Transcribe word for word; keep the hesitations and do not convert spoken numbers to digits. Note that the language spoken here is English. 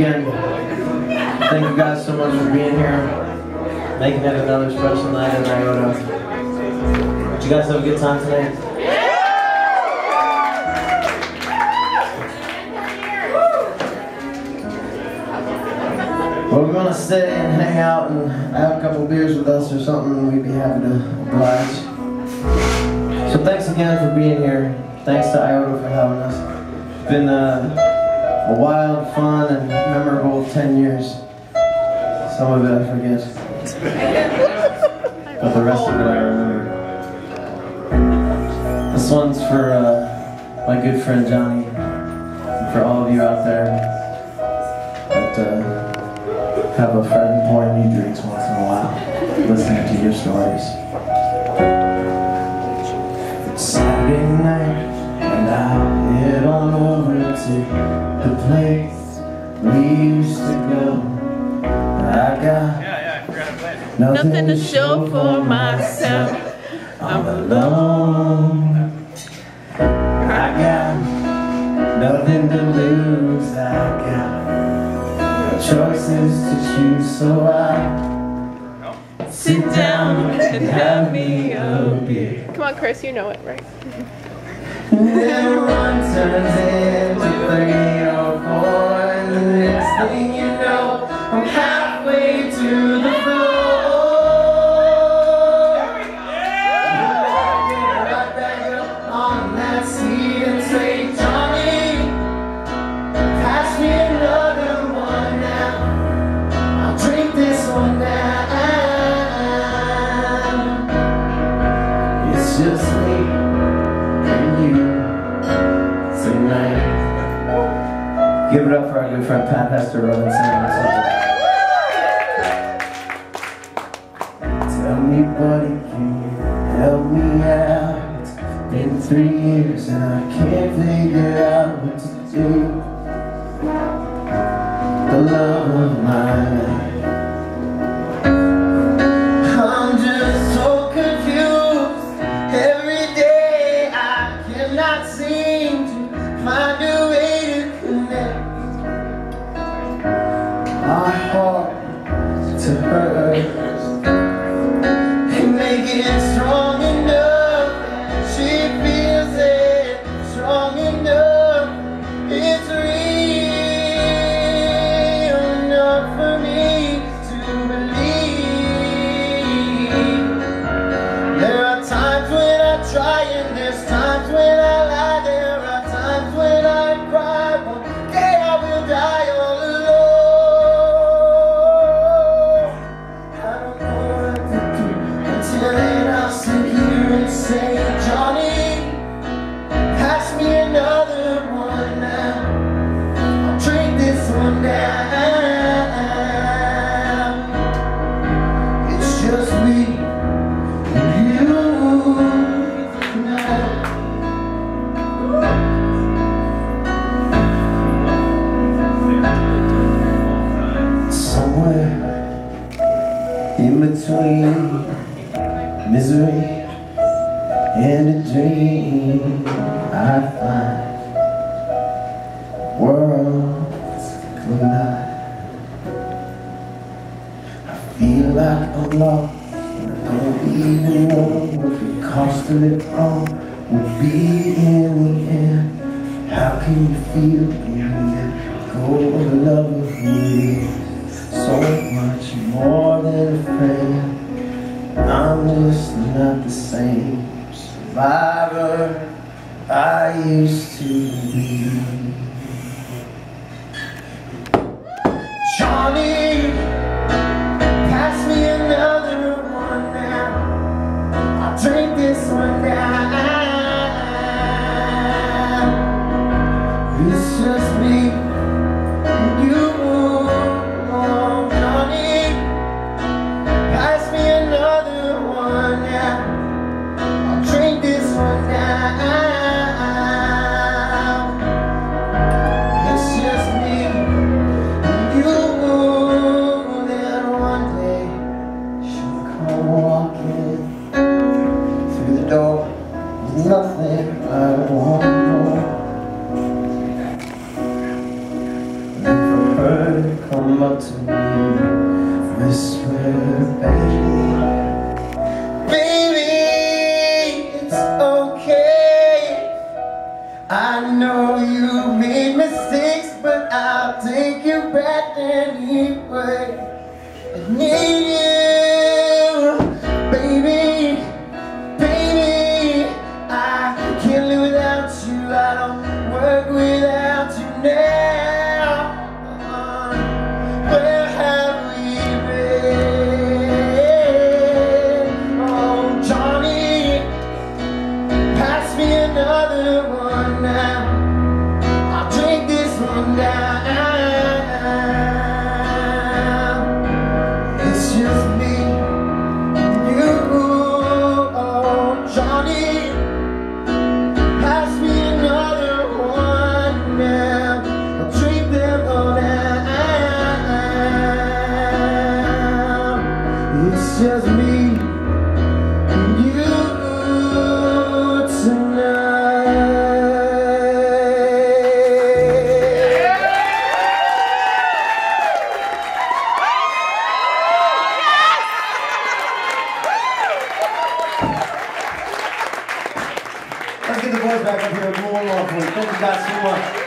again. Thank you guys so much for being here, making it another special night at I O T A. Did you guys have a good time tonight? Well, we're gonna stay and hang out and have a couple beers with us or something. We'd be happy to oblige. So thanks again for being here. Thanks to I O T A for having us. It's been uh, a wild, fun, and memorable ten years. Some of it I forget, but the rest of it I remember. This one's for uh, my good friend Johnny, and for all of you out there that uh, have a friend pouring you drinks once in a while, listening to your stories. It's Saturday night, and I'll head on over to the place we used to go. I got nothing, nothing to show for myself. I'm alone. I got nothing to lose. I got choices to choose, so I sit down and have me a beer. Come on, Chris, you know it, right? And then one turns into three or four, and the next thing you know, I'm halfway to the floor. Right back up on that seat and say, Johnny, pass me another one now. I'll drink this one down. It's just me and you tonight. Give it up for our good friend Pat Hester running sound. Tell me, buddy, can you help me out? It's been three years and I can't figure out what to do. The love of my life, I'm just so confused. Every day I cannot seem to find a way to connect my heart to hers and make it strong enough that she feels it, strong enough it's real enough for me to believe. There are times when I try and there's times when I lie. There are times when I cry. One day I will die all alone. I don't know what to do. Until then I'll sit here and say, Johnny, pass me another one now. I'll drink this one down. It's just me and you tonight. Somewhere in between misery and a dream, I find worlds collide. I feel like I'm lost, and I don't even know what the cost of it all will be in the end. How can you feel when you let go of the love of me? So much more than a friend. I'm just not the same survivor I used to be. Johnny, pass me another one now. I'll drink this one down. It's just me and you. Oh, Johnny, pass me another one now. I'll drink this one down. word, come up to me, whisper back. Baby, it's okay. I know you made mistakes, but I'll take you back anyway. I need you, baby, baby. I can't live without you. I don't work without you now. Where have we been? Oh, Johnny, pass me another one now. I'll drink this one down. It's just me and you. Oh, Johnny, pass me another one now. I'll drink them all down. It's just me and you Let's get the boys back up here. One more for you. Thank you guys so much.